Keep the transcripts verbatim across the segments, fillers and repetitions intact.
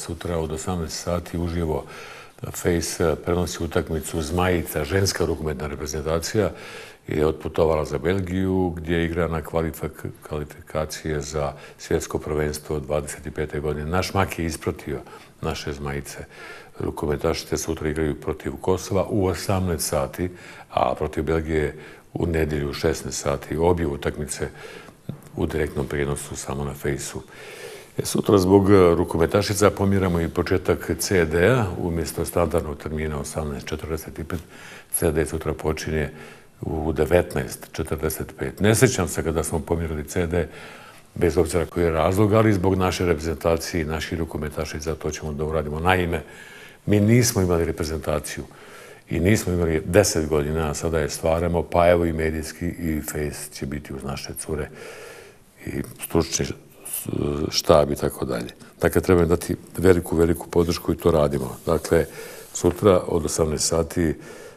sutra od osamnaest sati uživo Face prenosi utakmicu Zmajica, ženska rukometna reprezentacija, je otputovala za Belgiju gdje igra na kvalifikacije za svjetsko prvenstvo dvadeset pete godine. Naš mak je ispratio naše Zmajice. Rukometašice sutra igraju protiv Kosova u osamnaest sati, a protiv Belgije u nedjelju u šesnaest sati. Obje utakmice u direktnom prijenosu samo na Fejsu. Sutra zbog rukometašica pomiramo i početak C D-a. Umjesto standardnog termina osamnaest četrdeset pet, C D sutra počinje u devetnaest četrdeset pet. Ne sjećam se kada smo pomirili C D, bez obzira koji je razlog, ali zbog naše reprezentacije i naših rukometašica to ćemo da uradimo. Naime, mi nismo imali reprezentaciju i nismo imali deset godina, a sada je stvaramo, pa evo i medijski i Face će biti uz naše cure i stručni štab i tako dalje. Dakle, treba dati veliku, veliku podršku i to radimo. Dakle, sutra od osamnaest sati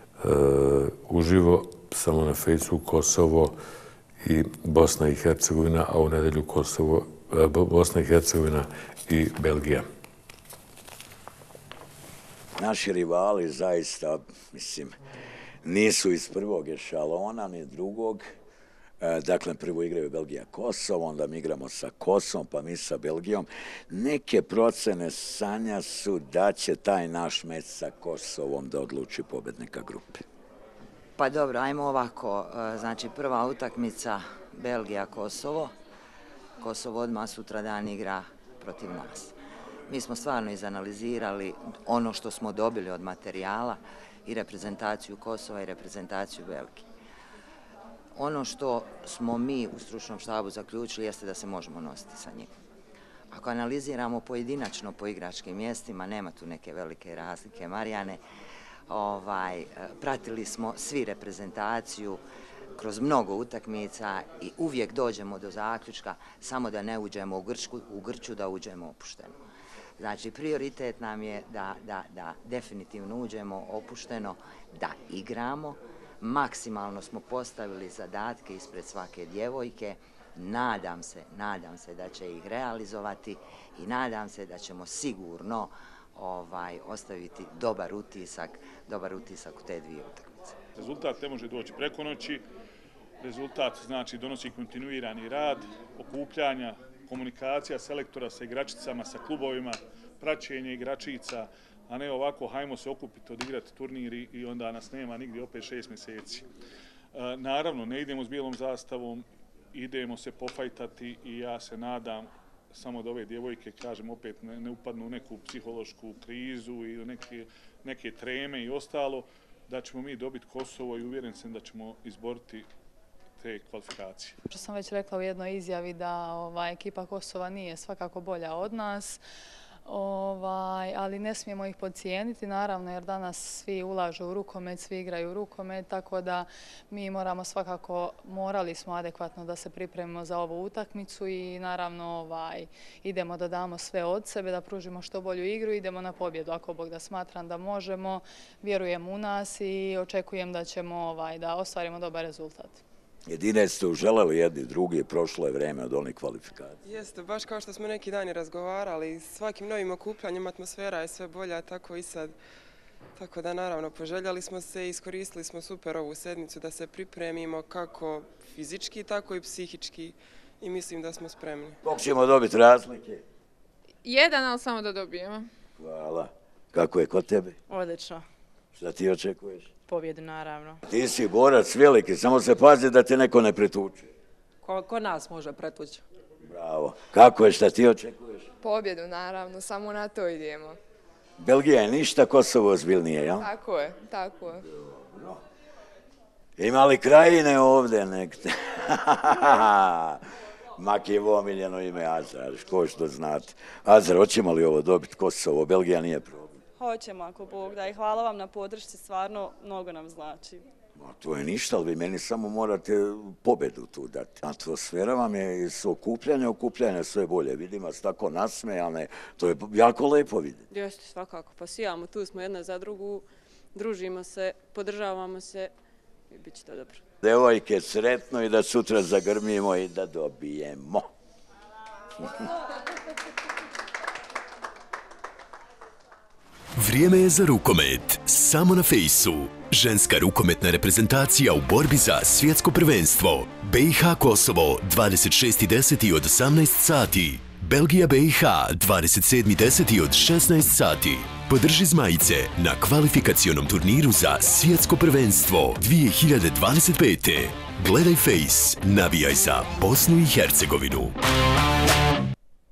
uživo samo na Fejsu Kosovo i Bosna i Hercegovina, a u nedelju Kosovo, Bosna i Hercegovina i Belgija. Naši rivali zaista, mislim, nisu iz prvog ešalona, ni drugog. Dakle, prvo igraju Belgija Kosovo, onda mi igramo sa Kosovom, pa mi sa Belgijom. Neke procene sanja su da će taj naš meč sa Kosovom da odluči pobednika grupe. Pa dobro, ajmo ovako. Znači, prva utakmica Belgija-Kosovo. Kosovo odmah sutradan igra protiv nas. Mi smo stvarno izanalizirali ono što smo dobili od materijala i reprezentaciju Kosova i reprezentaciju Belgije. Ono što smo mi u stručnom štabu zaključili jeste da se možemo nositi sa njim. Ako analiziramo pojedinačno po igračkim mjestima, nema tu neke velike razlike, Marijane. Ovaj, pratili smo svi reprezentaciju kroz mnogo utakmica i uvijek dođemo do zaključka samo da ne uđemo u, grčku, u grču, da uđemo opušteno. Znači, prioritet nam je da, da, da definitivno uđemo opušteno, da igramo. Maksimalno smo postavili zadatke ispred svake djevojke. Nadam se, nadam se da će ih realizovati i nadam se da ćemo sigurno ovaj, ostaviti dobar utisak, dobar utisak u te dvije utakmice. Rezultat ne može doći preko noći. Rezultat znači donosi kontinuirani rad, okupljanja, komunikacija selektora sa igračicama, sa klubovima, praćenje igračica, a ne ovako hajmo se okupiti, odigrati turniri i onda nas nema nigdje opet šest mjeseci. E, naravno, ne idemo s bijelom zastavom, idemo se pofajtati i ja se nadam samo da ove djevojke, kažem, opet ne, ne upadnu u neku psihološku krizu i neke, neke treme i ostalo, da ćemo mi dobiti Kosovo i uvjeren sam da ćemo izboriti te kvalifikacije. Što sam već rekla u jednoj izjavi da ova ekipa Kosova nije svakako bolja od nas, ovaj, ali ne smijemo ih podcijeniti, naravno, jer danas svi ulažu u rukomet, svi igraju u rukomet, tako da mi moramo svakako, morali smo adekvatno da se pripremimo za ovu utakmicu i naravno ovaj, idemo da damo sve od sebe, da pružimo što bolju igru i idemo na pobjedu. Ako Bog da smatram da možemo, vjerujem u nas i očekujem da ćemo ovaj, da ostvarimo dobar rezultat. Jedine ste uželeli jedni drugi, prošlo je vreme od onih kvalifikacija. Jeste, baš kao što smo neki dani razgovarali, svakim novim okupljanjem atmosfera je sve bolja, tako i sad. Tako da naravno poželjeli smo se i iskoristili smo super ovu sedmicu da se pripremimo kako fizički, tako i psihički i mislim da smo spremni. Koliko ćemo dobiti razlike? Jedan, ali samo da dobijemo. Hvala. Kako je kod tebe? Odlično. Šta ti očekuješ? Pobjedu, naravno. Ti si borac veliki, samo se pazi da te neko ne pretuče. Ko, ko nas može pretući? Bravo. Kako je, šta ti očekuješ? Pobjedu, naravno, samo na to idemo. Belgija je ništa, Kosovo ozbiljnije, jel? Tako je, tako je. Dobro. Ima li Krajine ovdje nekde? Mak je omiljeno ime Azar, ko što znate. Azar, hoćemo li ovo dobiti Kosovo? Belgija nije problem. Hoćemo, ako Bog da, i hvala vam na podršci, stvarno mnogo nam znači. Ma, to je ništa, ali vi meni samo morate pobedu tu dati. Atmosfera vam je s okupljanja, okupljanja sve bolje. Vidim vas tako nasmejane, to je jako lepo vidjeti. Jeste, svakako, pa sijamo, tu smo jedna za drugu, družimo se, podržavamo se i bit će to dobro. Devojke, sretno i da sutra zagrmimo i da dobijemo. Vrijeme je za rukomet, samo na Fejsu. Ženska rukometna reprezentacija u borbi za svjetsko prvenstvo. B i H Kosovo, dvadeset šesti deseti od osamnaest sati. Belgija B i H, dvadeset sedmi deseti od šesnaest sati. Podrži Zmajice na kvalifikacionom turniru za svjetsko prvenstvo dvije hiljade dvadeset pete. Gledaj Fejs, navijaj za Bosnu i Hercegovinu.